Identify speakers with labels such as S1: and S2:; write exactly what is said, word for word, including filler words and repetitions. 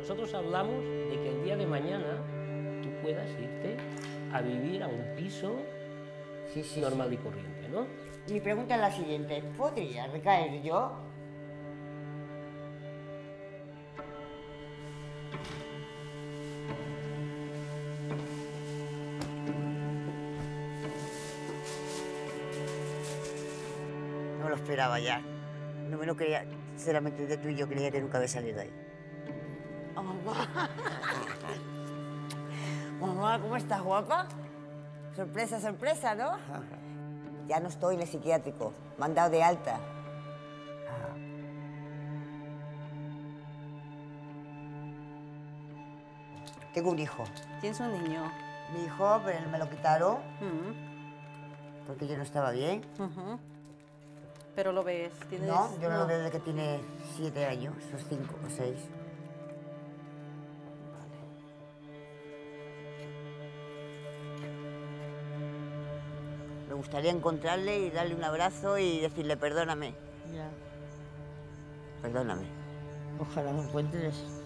S1: Nosotros hablamos de que el día de mañana tú puedas irte a vivir a un piso
S2: Sí, sí,
S1: normal
S2: sí.
S1: y corriente, ¿no?
S2: Mi pregunta es la siguiente, ¿podría recaer yo? No lo esperaba ya. No me lo creía, sinceramente, de tú y yo creía que nunca había salido de ahí. Oh, mamá. Mamá, ¿cómo estás, guapa? Sorpresa, sorpresa, ¿no? Ya no estoy en el psiquiátrico, me han dado de alta. Tengo un hijo.
S3: ¿Tienes un niño?
S2: Mi hijo, pero me lo quitaron
S3: Mm.
S2: porque yo no estaba bien.
S3: Ujú. Pero lo ves, tienes...
S2: No, yo no, lo veo desde que tiene siete años, o cinco o seis. Me gustaría encontrarle y darle un abrazo y decirle perdóname.
S4: Ya.
S2: Perdóname.
S4: Ojalá lo encuentres.